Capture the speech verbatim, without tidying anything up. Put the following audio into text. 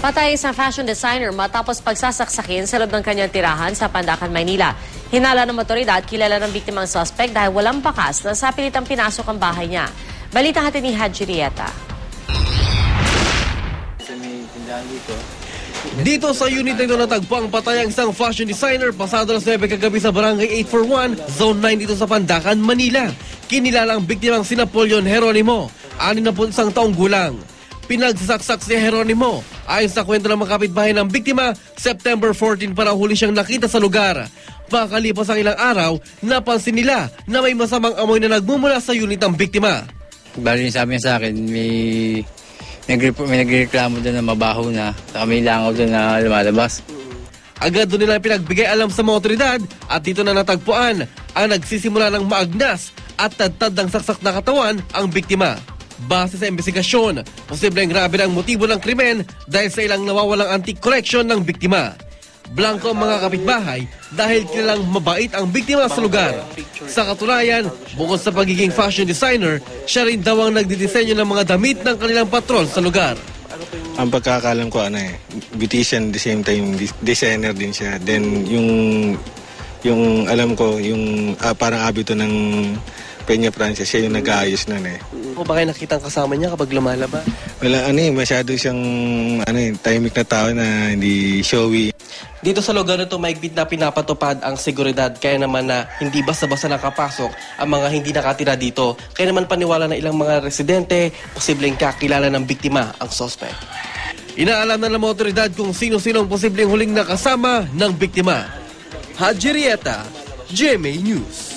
Patay isang fashion designer matapos pagsasaksakin sa loob ng kanyang tirahan sa Pandacan, Maynila. Hinala ng motoridad, kilala ng biktimang suspect dahil walang bakas na sa pilitang pinasok ang bahay niya. Balita natin ni Haji Rieta. Dito sa unit na ito natagpo ang patay ang isang fashion designer pasado alas nuwebe kagabi sa Barangay eight four one, Zone nine dito sa Pandacan, Manila. Kinilala ang biktimang si Napoleon Jeronimo, anim na isang taong gulang. Pinagsasaksak si Jeronimo. Ayon sa kwento ng mga kapitbahay ng biktima, September fourteen para huli siyang nakita sa lugar. Makalipas ang ilang araw, napansin nila na may masamang amoy na nagmumula sa unit ng biktima. Bali sabi niya sa akin, may, may nagreklamo doon na mabaho na, saka may langaw doon na lumalabas. Agad doon nila pinagbigay alam sa mga otoridad at dito na natagpuan ang nagsisimula ng maagnas at tadtad ng saksak na katawan ang biktima. Base sa investigasyon, posibleng grabe ang motibo ng krimen dahil sa ilang nawawalang antique collection ng biktima. Blanco ang mga kapitbahay dahil kilalang mabait ang biktima sa lugar. Sa katunayan, bukod sa pagiging fashion designer, siya rin daw ang nagdidisenyo ng mga damit ng kanilang patrol sa lugar. Ang pagkakalam ko ano eh, beautician at the same time designer din siya. Then yung yung alam ko yung ah, parang abito ng Peña Francia, siya yung nag-aayos nun eh. O ba kayo nakitang kasama niya kapag lumalabas? Wala ano eh, masyado siyang ano eh, tahimik na tao na hindi showy. Dito sa lugar nito maigpit na pinapatupad ang seguridad kaya naman na hindi basta-basta nakapasok ang mga hindi nakatira dito. Kaya naman paniwala na ilang mga residente, posibleng kakilala ng biktima ang suspect. Inaalam na ng mga otoridad kung sino-sino ang posibleng huling nakasama ng biktima. Haji Rieta, G M A News.